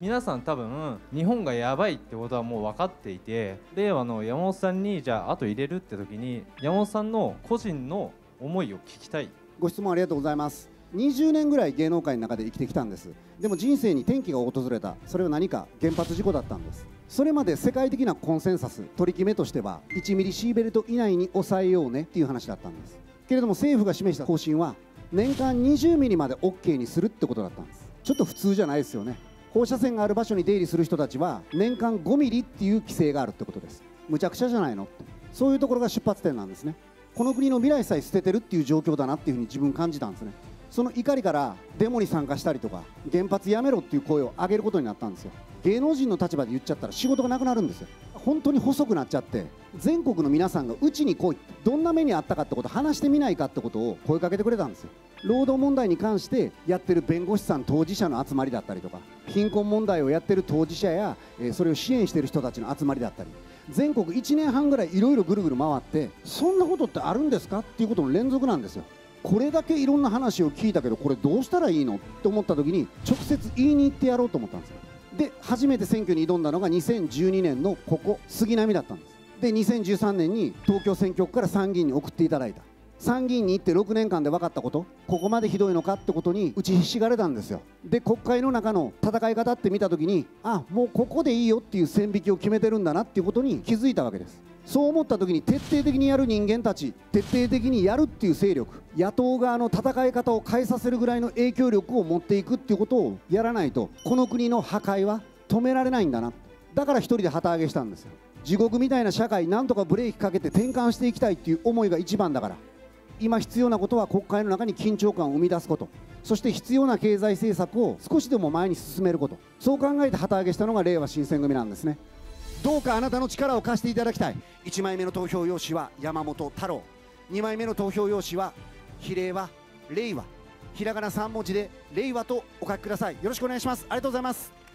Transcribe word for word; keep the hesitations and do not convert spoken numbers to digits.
皆さん多分日本がやばいってことはもう分かっていて、令和の山本さんにじゃあ後入れるって時に山本さんの個人の思いを聞きたい。 ご質問ありがとうございます。にじゅうねんぐらい芸能界の中で生きてきたんです。でも人生に転機が訪れた。それは何か？原発事故だったんです。それまで世界的なコンセンサス、取り決めとしてはいちミリシーベルト以内に抑えようねっていう話だったんです。けれども政府が示した方針は年間にじゅうミリまで オーケー にするってことだったんです。ちょっと普通じゃないですよね。放射線がある場所に出入りする人たちは年間ごミリっていう規制があるってことです。むちゃくちゃじゃないのって、そういうところが出発点なんですね。この国の未来さえ捨ててるっていう状況だなっていうふうに自分感じたんですね。その怒りからデモに参加したりとか原発やめろっていう声を上げることになったんですよ。芸能人の立場で言っちゃったら仕事がなくなるんですよ。本当に細くなっちゃって全国の皆さんがうちに来い、どんな目にあったかってことを話してみないかってことを声かけてくれたんですよ。労働問題に関してやってる弁護士さん当事者の集まりだったりとか、貧困問題をやってる当事者や、えー、それを支援している人たちの集まりだったり、全国いちねんはんぐらいいろいろぐるぐる回って、そんなことってあるんですかっていうことの連続なんですよ。これだけいろんな話を聞いたけどこれどうしたらいいのって思った時に直接言いに行ってやろうと思ったんですよ。で初めて選挙に挑んだのがにせんじゅうにねんのここ杉並だったんです。でにせんじゅうさんねんに東京選挙区から参議院に送っていただいた。参議院に行ってろくねんかんで分かったこと、ここまでひどいのかってことに打ちひしがれたんですよ。で国会の中の戦い方って見た時に、あもうここでいいよっていう線引きを決めてるんだなっていうことに気づいたわけです。そう思った時に徹底的にやる人間たち、徹底的にやるっていう勢力、野党側の戦い方を変えさせるぐらいの影響力を持っていくっていうことをやらないとこの国の破壊は止められないんだな。だから一人で旗揚げしたんですよ。地獄みたいな社会なんとかブレーキかけて転換していきたいっていう思いが一番だから、今必要なことは国会の中に緊張感を生み出すこと、そして必要な経済政策を少しでも前に進めること、そう考えて旗揚げしたのが令和新選組なんですね。どうかあなたの力を貸していただきたい。いちまいめの投票用紙は山本太郎、にまいめの投票用紙は比例は令和、ひらがなさんもじで令和とお書きください。よろしくお願いします。ありがとうございます。